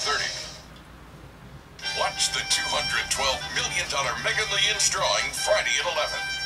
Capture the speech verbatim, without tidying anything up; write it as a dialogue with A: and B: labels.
A: thirty. Watch the two hundred twelve million dollars Mega Millions drawing Friday at eleven.